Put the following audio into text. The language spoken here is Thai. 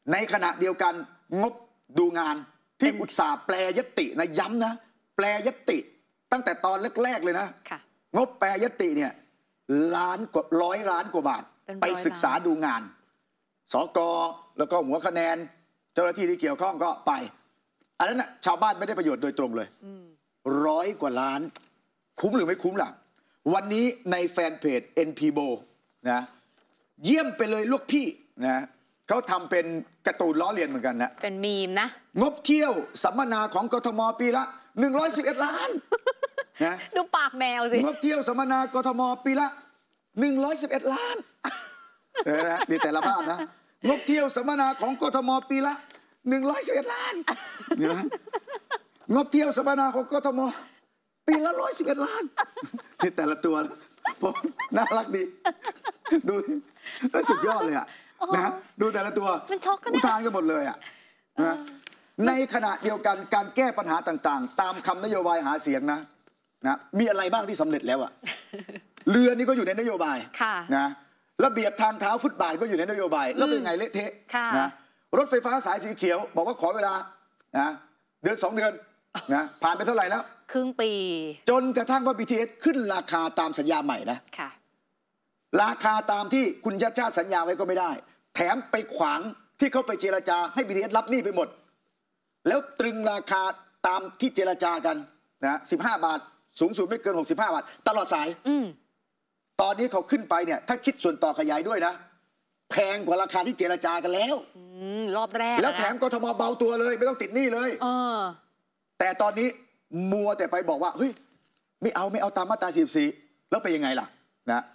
ในขณะเดียวกันงบดูงานที่อุตสาห์แปลยตินะย้ำนะแปลยติตั้งแต่ตอนแรกๆเลยนะงบแปลยติเนี่ย100 ล้านกว่าบาทไปศึกษาดูงานสกแล้วก็หัวคะแนนเจ้าหน้าที่ที่เกี่ยวข้องก็ไปอันนั้นนะชาวบ้านไม่ได้ประโยชน์โดยตรงเลย100 กว่าล้านคุ้มหรือไม่คุ้มล่ะวันนี้ในแฟนเพจ NPBO นะเยี่ยมไปเลยลูกพี่นะเขาทำเป็นการ์ตูนล้อเลียนเหมือนกันนะเป็นมีมนะงบเที่ยวสัมมนาของกทมปีละ111 ล้านนะดูปากแมวสิงบเที่ยวสัมมนากทมปีละ111 ล้านนะนี่แต่ละภาพนะงบเที่ยวสัมมนาของกทมปีละ111 ล้านนี่นะงบเที่ยวสัมมนาของกทมปีละ111 ล้านนี่แต่ละตัวผมน่ารักดีดูสุดยอดเลยอะนะดูแต่ละตัวอุทานกันหมดเลยอะนะในขณะเดียวกันการแก้ปัญหาต่างๆตามคำนโยบายหาเสียงนะมีอะไรบ้างที่สำเร็จแล้วอะเรือนี่ก็อยู่ในนโยบายนะระเบียบทางเท้าฟุตบาทก็อยู่ในนโยบายแล้วเป็นไงเละเทะนะรถไฟฟ้าสายสีเขียวบอกว่าขอเวลานะเดือน 2 เดือนนะผ่านไปเท่าไหร่แล้วครึ่งปีจนกระทั่งว่า BTS ขึ้นราคาตามสัญญาใหม่นะราคาตามที่คุณชาติชาติสัญญาไว้ก็ไม่ได้แถมไปขวางที่เขาไปเจรจาให้ BTS รับหนี้ไปหมดแล้วตรึงราคาตามที่เจรจากันนะ15 บาทสูงสุดไม่เกิน65 บาทตลอดสายตอนนี้เขาขึ้นไปเนี่ยถ้าคิดส่วนต่อขยายด้วยนะแพงกว่าราคาที่เจรจากันแล้วรอบแรกแล้วแถมกทมเบาตัวเลยไม่ต้องติดหนี้เลยแต่ตอนนี้มัวแต่ไปบอกว่าเฮ้ยไม่เอาตามมาตรา44แล้วไปยังไงล่ะนะ